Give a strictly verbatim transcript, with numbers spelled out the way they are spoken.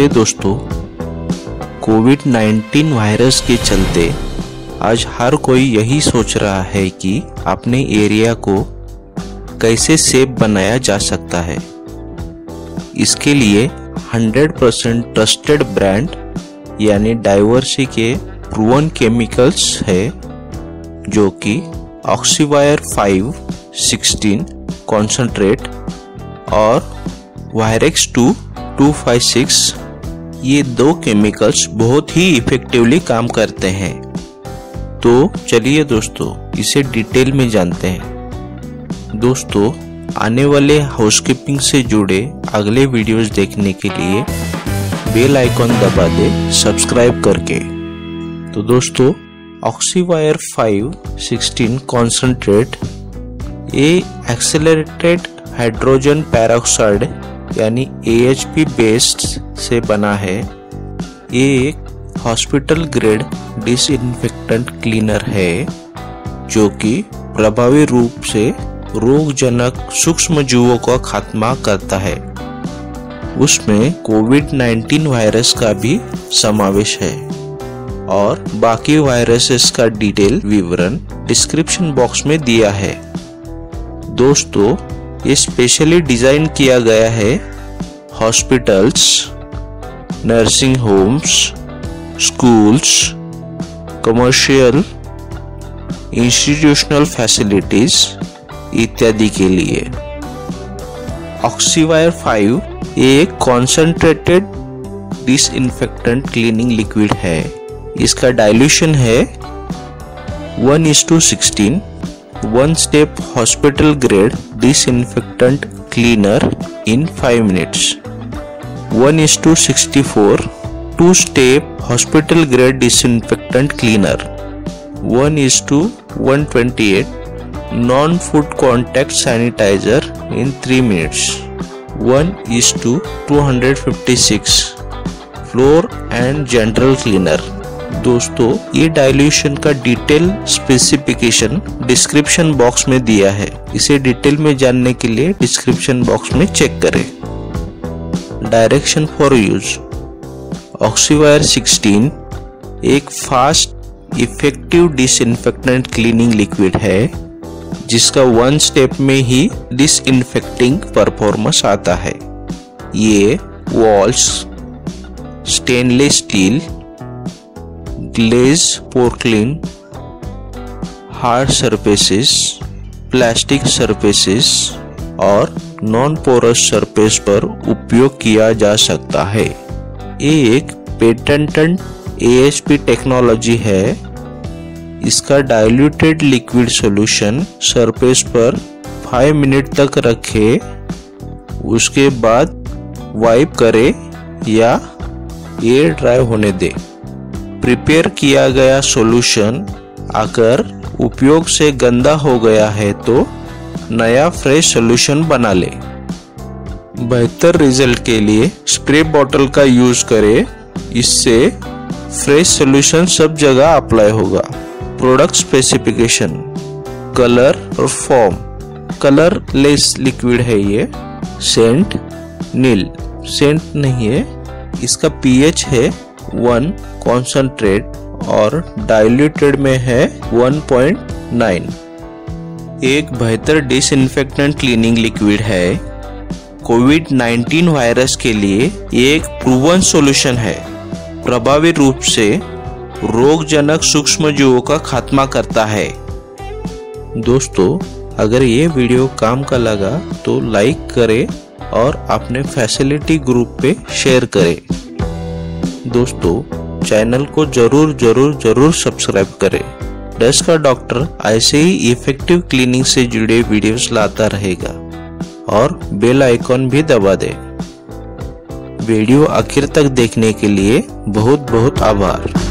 हे दोस्तों, Covid nineteen virus के चलते आज हर कोई यही सोच रहा है कि अपने एरिया को कैसे सेफ बनाया जा सकता है। इसके लिए हंड्रेड परसेंट ट्रस्टेड ब्रांड यानी डाइवर्सी के प्रूवन केमिकल्स है, जो कि ऑक्सीवायर फाइव सिक्सटीन कॉन्सेंट्रेट और Virex two two five six, ये दो केमिकल्स बहुत ही इफेक्टिवली काम करते हैं। तो चलिए दोस्तों, इसे डिटेल में जानते हैं। दोस्तों, आने वाले हाउसकीपिंग से जुड़े अगले वीडियोस देखने के लिए बेल आइकॉन दबा दे सब्सक्राइब करके। तो दोस्तों, ऑक्सीवायर फाइव सिक्सटीन कॉन्सेंट्रेट ये एक्सेलरेटेड हाइड्रोजन पेरोक्साइड यानी ए एच पी बेस्ड से बना है। ये एक हॉस्पिटल ग्रेड डिसइंफेक्टेंट क्लीनर है, जो कि प्रभावी रूप से रोगजनक सूक्ष्म जीवों का खात्मा करता है। उसमें कोविड नाइन्टीन वायरस का भी समावेश है और बाकी वायरसेस का डिटेल विवरण डिस्क्रिप्शन बॉक्स में दिया है। दोस्तों, ये स्पेशली डिजाइन किया गया है hospitals, nursing homes, schools, commercial, institutional facilities इत्यादि के लिए। ऑक्सीवायर फाइव एक कॉन्सेंट्रेटेड डिसइंफेक्टेंट क्लीनिंग लिक्विड है। इसका डाइल्यूशन है one is to sixteen, one step hospital grade disinfectant cleaner in five minutes, one is to sixty four, two step hospital grade disinfectant cleaner, one is to one twenty eight, non food contact sanitiser in three minutes, one is to two hundred fifty six, floor and general cleaner. दोस्तों, ये dilution का detail specification description box में दिया है। इसे detail में जानने के लिए डिस्क्रिप्शन बॉक्स में चेक करें। Direction for use. Oxivir sixteen एक fast effective disinfectant cleaning liquid है, जिसका वन स्टेप में ही डिसइंफेक्टिंग परफॉर्मेंस आता है। ये walls, stainless steel, glaze porcelain, hard surfaces, plastic surfaces और नॉन पोरस सरफेस पर उपयोग किया जा सकता है। ये एक patented A H P technology है। इसका डाइल्यूटेड लिक्विड सॉल्यूशन सरफेस पर फाइव मिनट तक रखे, उसके बाद वाइप करे या एयर ड्राई होने दे। प्रिपेयर किया गया सॉल्यूशन अगर उपयोग से गंदा हो गया है तो नया फ्रेश सॉल्यूशन बना ले। बेहतर रिजल्ट के लिए स्प्रे बॉटल का यूज करें, इससे फ्रेश सॉल्यूशन सब जगह अप्लाई होगा। प्रोडक्ट स्पेसिफिकेशन, कलर और फॉर्म। कलर लेस लिक्विड है ये। सेंट नील, सेंट नहीं है। इसका पीएच है वन, कॉन्सेंट्रेट और डाइल्यूटेड में है वन पॉइंट नाइन। एक बेहतर डिसइंफेक्टेंट क्लीनिंग लिक्विड है। कोविड नाइन्टीन वायरस के लिए एक प्रूवन सॉल्यूशन है, प्रभावी रूप से रोगजनक सूक्ष्मजीवों का खात्मा करता है। दोस्तों, अगर ये वीडियो काम का लगा तो लाइक करें और अपने फैसिलिटी ग्रुप पे शेयर करें। दोस्तों, चैनल को जरूर जरूर जरूर सब्सक्राइब करें। डस्ट का डॉक्टर ऐसे ही इफेक्टिव क्लीनिंग से जुड़े वीडियोस लाता रहेगा और बेल आइकॉन भी दबा दे। वीडियो आखिर तक देखने के लिए बहुत बहुत आभार।